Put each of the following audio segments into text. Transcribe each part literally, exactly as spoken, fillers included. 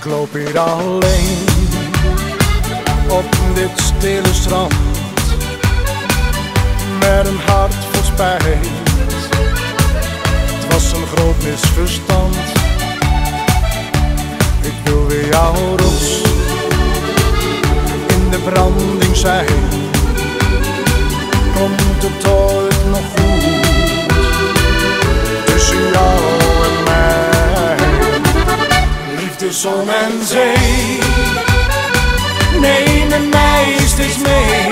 Ik loop hier alleen op dit stille strand, met een hart vol spijt. Het was een groot misverstand. Ik wil weer jouw rots in de branding zijn. Komt het ooit nog goed tussen jou en mij? Liefde, zon en zee, neem mij steeds mee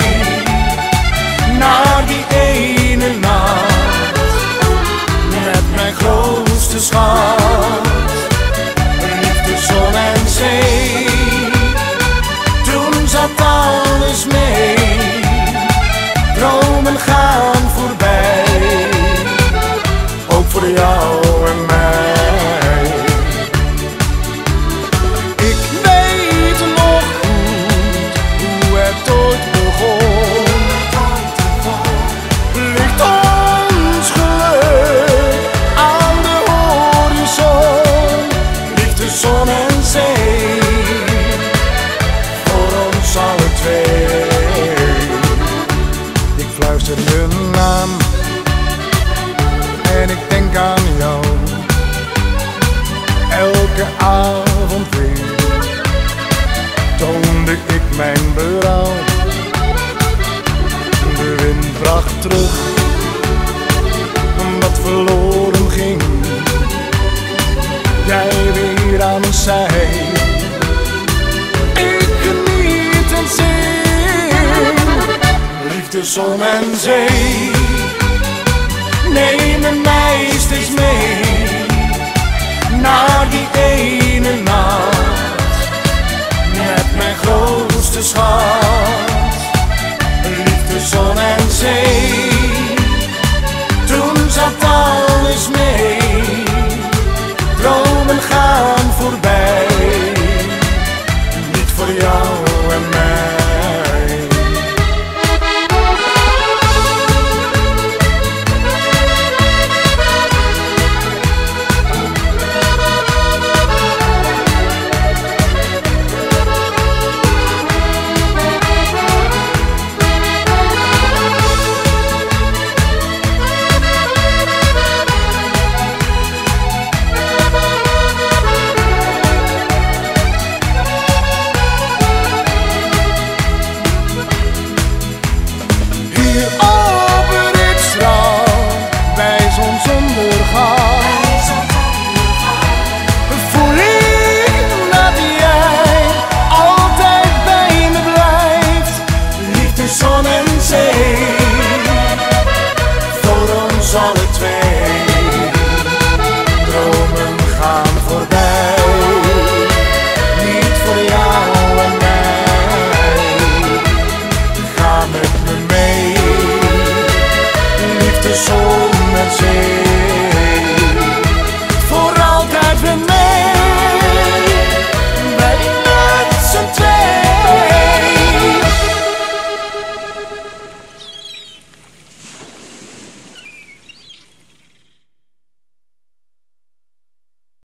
naar die ene nacht met mijn grootste schat. Liefde, zon en zee, toen zat alles mee. Dromen gaan voorbij, ook voor jou en mij. Ik weet nog goed hoe het ooit begon. Ligt ons geluk aan de horizon. Liefde, zon en zee, voor ons alle twee. Ik fluister je naam en ik denk aan jou. Elke avond weer toonde ik mijn berouw. De wind bracht terug wat verloren ging. Jij weer aan mijn zij. Ik geniet en zing. Liefde, zon en zee, neem mij steeds mee naar die ene nacht met mijn grootste schat. Liefde, zon en zee, toen zat alles mee. Dromen gaan